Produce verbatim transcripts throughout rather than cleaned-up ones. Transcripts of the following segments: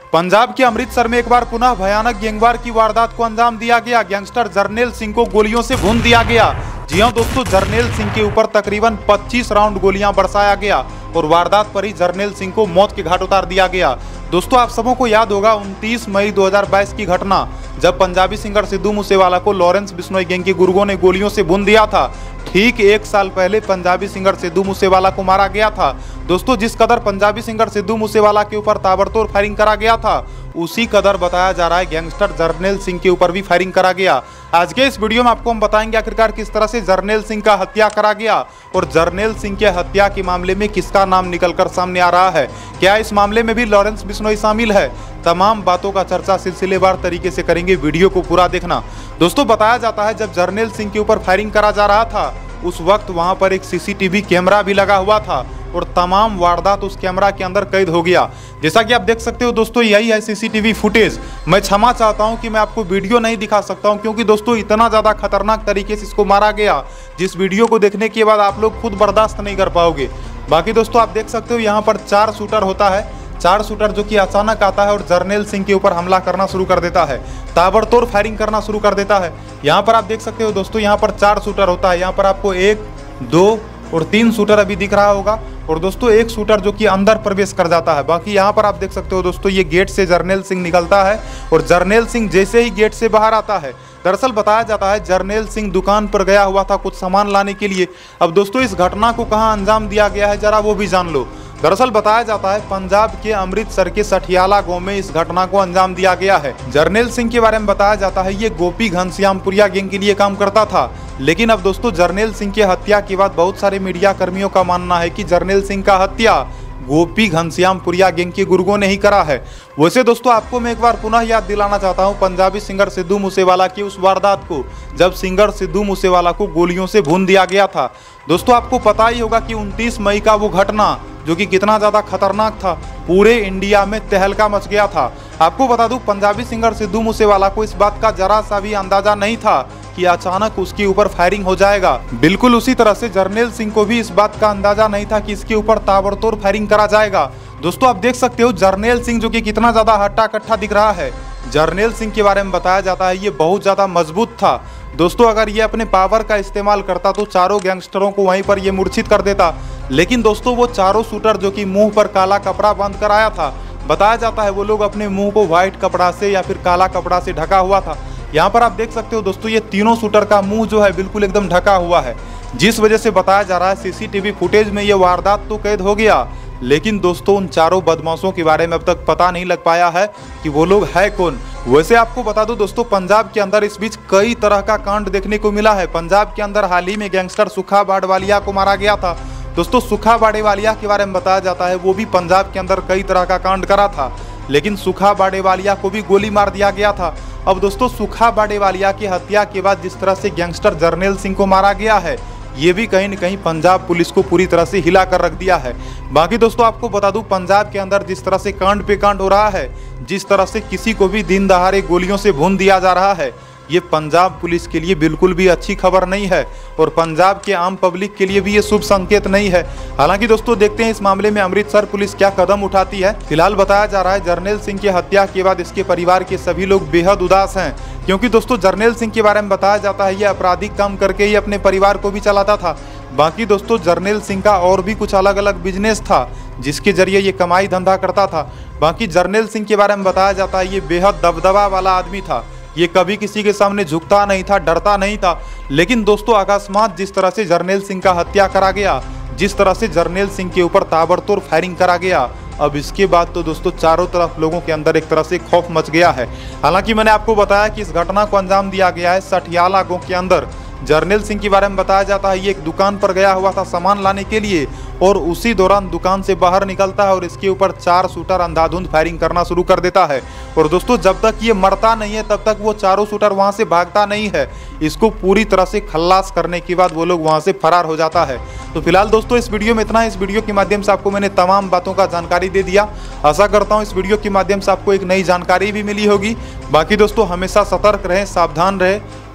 पंजाब के अमृतसर में एक बार पुनः भयानक गैंगवार की वारदात को अंजाम दिया गया। गैंगस्टर जरनैल सिंह को गोलियों से भून दिया गया। जी हां दोस्तों, जरनैल सिंह के ऊपर तकरीबन पच्चीस राउंड गोलियां बरसाया गया और वारदात पर ही जरनैल सिंह को मौत के घाट उतार दिया गया। दोस्तों, आप सबों को याद होगा उनतीस मई दो हज़ार बाईस की घटना, जब पंजाबी सिंगर सिद्धू मूसेवाला को लॉरेंस बिश्नोई गैंग के गुर्गों ने गोलियों से भून दिया था। ठीक एक साल पहले पंजाबी सिंगर सिद्धू मूसेवाला को मारा गया था। दोस्तों, जिस कदर पंजाबी सिंगर सिद्धू मूसेवाला के ऊपर ताबड़तोड़ फायरिंग करा गया था, उसी कदर बताया जा रहा है गैंगस्टर जरनैल सिंह के ऊपर भी फायरिंग करा गया। आज के इस वीडियो में आपको हम बताएंगे आखिरकार किस तरह से जरनैल सिंह का हत्या करा गया और जरनैल सिंह के हत्या के मामले में किसका नाम निकलकर सामने आ रहा है। क्या इस मामले में भी लॉरेंस बिश्नोई शामिल है? तमाम बातों का चर्चा सिलसिलेवार तरीके से करेंगे, वीडियो को पूरा देखना। दोस्तों, बताया जाता है जब जरनैल सिंह के ऊपर फायरिंग करा जा रहा था, उस वक्त वहां पर एक सीसीटीवी कैमरा भी लगा हुआ था और तमाम वारदात उस कैमरा के अंदर कैद हो गया। जैसा कि आप देख सकते हो दोस्तों, यही है सीसीटीवी फुटेज। मैं क्षमा चाहता हूं कि मैं आपको वीडियो नहीं दिखा सकता हूं, क्योंकि दोस्तों इतना ज़्यादा खतरनाक तरीके से इसको मारा गया, जिस वीडियो को देखने के बाद आप लोग खुद बर्दाश्त नहीं कर पाओगे। बाकी दोस्तों, आप देख सकते हो यहाँ पर चार शूटर होता है, चार शूटर जो कि अचानक आता है और जरनैल सिंह के ऊपर हमला करना शुरू कर देता है, ताबड़तोड़ फायरिंग करना शुरू कर देता है। यहाँ पर आप देख सकते हो दोस्तों, यहाँ पर चार शूटर होता है। यहाँ पर आपको एक, दो और तीन शूटर अभी दिख रहा होगा और दोस्तों एक शूटर जो कि अंदर प्रवेश कर जाता है। बाकी यहाँ पर आप देख सकते हो दोस्तों, ये गेट से जरनैल सिंह निकलता है और जरनैल सिंह जैसे ही गेट से बाहर आता है, दरअसल बताया जाता है जरनैल सिंह दुकान पर गया हुआ था कुछ सामान लाने के लिए। अब दोस्तों, इस घटना को कहाँ अंजाम दिया गया है जरा वो भी जान लो। दरअसल बताया जाता है पंजाब के अमृतसर के सठियाला गांव में इस घटना को अंजाम दिया गया है। जरनैल सिंह के बारे में बताया जाता है ये गोपी घनश्यामपुरिया गैंग के लिए काम करता था। लेकिन अब दोस्तों, जरनैल सिंह की हत्या के बाद बहुत सारे मीडिया कर्मियों का मानना है कि जरनैल सिंह का हत्या गोपी घनश्यामपुरिया गैंग के गुर्गों ने ही करा है। वैसे दोस्तों, आपको मैं एक बार पुनः याद दिलाना चाहता हूं पंजाबी सिंगर सिद्धू मूसेवाला की उस वारदात को, जब सिंगर सिद्धू मूसेवाला को गोलियों से भून दिया गया था। दोस्तों, आपको पता ही होगा कि उनतीस मई का वो घटना जो कि कितना ज़्यादा खतरनाक था, पूरे इंडिया में तहलका मच गया था। आपको बता दूं, पंजाबी सिंगर सिद्धू मूसेवाला को इस बात का जरा सा भी अंदाजा नहीं था कि अचानक उसके ऊपर फायरिंग हो जाएगा। बिल्कुल उसी तरह से जरनैल सिंह को भी इस बात का अंदाजा नहीं था कि इसके ऊपर ताबड़तोड़ फायरिंग करा जाएगा। दोस्तों, आप देख सकते हो जरनैल सिंह जो कि कितना ज़्यादा हट्टा कट्ठा दिख रहा है। जरनैल सिंह के बारे में बताया जाता है ये बहुत ज़्यादा मजबूत था। दोस्तों, अगर ये अपने पावर का इस्तेमाल करता तो चारों गैंगस्टरों को वहीं पर ये मूर्छित कर देता। लेकिन दोस्तों, वो चारों शूटर जो कि मुंह पर काला कपड़ा बांध कर आया था, बताया जाता है वो लोग अपने मुंह को व्हाइट कपड़ा से या फिर काला कपड़ा से ढका हुआ था। यहाँ पर आप देख सकते हो दोस्तों, ये तीनों शूटर का मुंह जो है बिल्कुल एकदम ढका हुआ है, जिस वजह से बताया जा रहा है सीसीटीवी फुटेज में ये वारदात तो कैद हो गया। लेकिन दोस्तों, उन चारों बदमाशों के बारे में अब तक पता नहीं लग पाया है कि वो लोग है कौन। वैसे आपको बता दूं दोस्तों, पंजाब के अंदर इस बीच कई तरह का कांड देखने को मिला है। पंजाब के अंदर हाल ही में गैंगस्टर सुखा बाड़वालिया को मारा गया था। दोस्तों, सुखा बाड़ेवालिया के बारे में बताया जाता है वो भी पंजाब के अंदर कई तरह का कांड करा था, लेकिन सुखा बाड़ेवालिया को भी गोली मार दिया गया था। अब दोस्तों, सुखा बाड़ेवालिया की हत्या के बाद जिस तरह से गैंगस्टर जरनैल सिंह को मारा गया है, ये भी कहीं न कहीं पंजाब पुलिस को पूरी तरह से हिला कर रख दिया है। बाकी दोस्तों, आपको बता दूं, पंजाब के अंदर जिस तरह से कांड पे कांड हो रहा है, जिस तरह से किसी को भी दिन दहाड़े गोलियों से भून दिया जा रहा है, ये पंजाब पुलिस के लिए बिल्कुल भी अच्छी खबर नहीं है और पंजाब के आम पब्लिक के लिए भी ये शुभ संकेत नहीं है। हालांकि दोस्तों, देखते हैं इस मामले में अमृतसर पुलिस क्या कदम उठाती है। फिलहाल बताया जा रहा है जरनैल सिंह की हत्या के बाद इसके परिवार के सभी लोग बेहद उदास हैं, क्योंकि दोस्तों जरनैल सिंह के बारे में बताया जाता है ये आपराधिक काम करके ही अपने परिवार को भी चलाता था। बाकी दोस्तों, जरनैल सिंह का और भी कुछ अलग अलग बिजनेस था जिसके जरिए ये कमाई धंधा करता था। बाकी जरनैल सिंह के बारे में बताया जाता है ये बेहद दबदबा वाला आदमी था, ये कभी किसी के सामने झुकता नहीं था, डरता नहीं था। लेकिन दोस्तों, अकस्मात जिस तरह से जरनैल सिंह का हत्या करा गया, जिस तरह से जरनैल सिंह के ऊपर ताबड़तोड़ फायरिंग करा गया, अब इसके बाद तो दोस्तों चारों तरफ लोगों के अंदर एक तरह से खौफ मच गया है। हालांकि मैंने आपको बताया कि इस घटना को अंजाम दिया गया है सठियाला गांव के अंदर। जरनैल सिंह के बारे में बताया जाता है ये एक दुकान पर गया हुआ था सामान लाने के लिए और उसी दौरान दुकान से बाहर निकलता है और इसके ऊपर चार शूटर अंधाधुंध फायरिंग करना शुरू कर देता है। और दोस्तों, जब तक ये मरता नहीं है तब तक वो चारों शूटर वहां से भागता नहीं है। इसको पूरी तरह से खल्लास करने के बाद वो लोग वहां से फरार हो जाता है। तो फिलहाल दोस्तों, इस वीडियो में इतना है। इस वीडियो के माध्यम से आपको मैंने तमाम बातों का जानकारी दे दिया। आशा करता हूँ इस वीडियो के माध्यम से आपको एक नई जानकारी भी मिली होगी। बाकी दोस्तों, हमेशा सतर्क रहें, सावधान रहें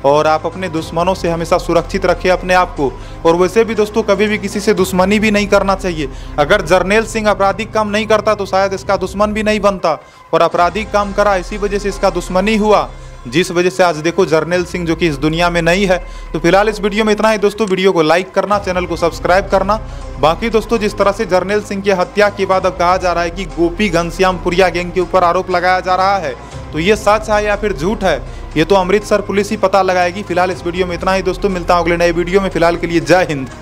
और आप अपने दुश्मनों से हमेशा सुरक्षित रखें अपने आप को। और वैसे भी दोस्तों कभी भी किसी से दुश्मनी भी नहीं करना चाहिए। अगर जर्नैल सिंह आपराधिक काम नहीं करता तो शायद इसका दुश्मन भी नहीं बनता, और आपराधिक काम करा इसी वजह से इसका दुश्मनी हुआ, जिस वजह से आज देखो जर्नैल सिंह जो कि इस दुनिया में नहीं है। तो फिलहाल इस वीडियो में इतना ही दोस्तों, वीडियो को लाइक करना, चैनल को सब्सक्राइब करना। बाकी दोस्तों जिस तरह से जर्नैल सिंह की हत्या के बाद अब कहा जा रहा है कि गोपी घनश्यामपुरिया गैंग के ऊपर आरोप लगाया जा रहा है, तो ये सच है या फिर झूठ है, ये तो अमृतसर पुलिस ही पता लगाएगी। फिलहाल इस वीडियो में इतना ही दोस्तों, मिलता हूं अगले नए वीडियो में। फिलहाल के लिए जय हिंद।